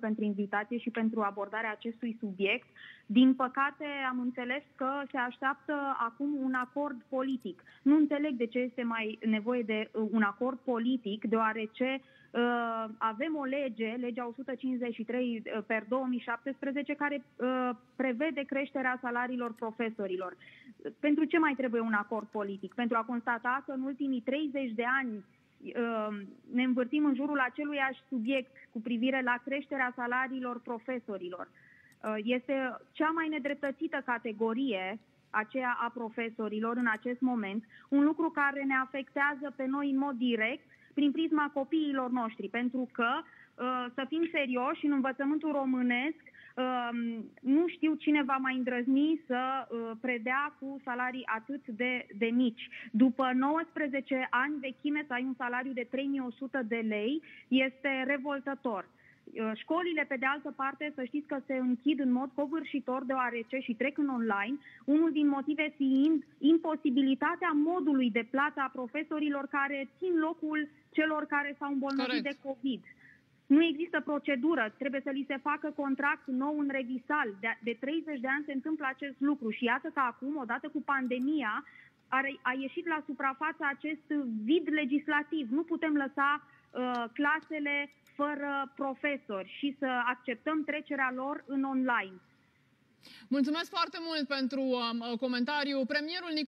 pentru invitație și pentru abordarea acestui subiect. Din păcate, am înțeles că se așteaptă acum un acord politic. Nu înțeleg de ce este mai nevoie de un acord politic, deoarece avem o lege, legea 153 per 2017, care prevede creșterea salariilor profesorilor. Pentru ce mai trebuie un acord politic? Pentru a constata că în ultimii 30 de ani ne învârtim în jurul aceluiași subiect cu privire la creșterea salariilor profesorilor. Este cea mai nedreptățită categorie, aceea a profesorilor în acest moment, un lucru care ne afectează pe noi în mod direct prin prisma copiilor noștri, pentru că, să fim serioși, în învățământul românesc, nu știu cine va mai îndrăzni să predea cu salarii atât de mici. După 19 ani vechime să ai un salariu de 3100 de lei este revoltător. Școlile, pe de altă parte, să știți că se închid în mod covârșitor, deoarece și trec în online, unul din motive fiind imposibilitatea modului de plată a profesorilor care țin locul celor care s-au îmbolnăvit de COVID. Nu există procedură, trebuie să li se facă contract nou în revisal. De 30 de ani se întâmplă acest lucru și iată că acum, odată cu pandemia, a ieșit la suprafață acest vid legislativ. Nu putem lăsa clasele fără profesori și să acceptăm trecerea lor în online. Mulțumesc foarte mult pentru comentariu. Premierul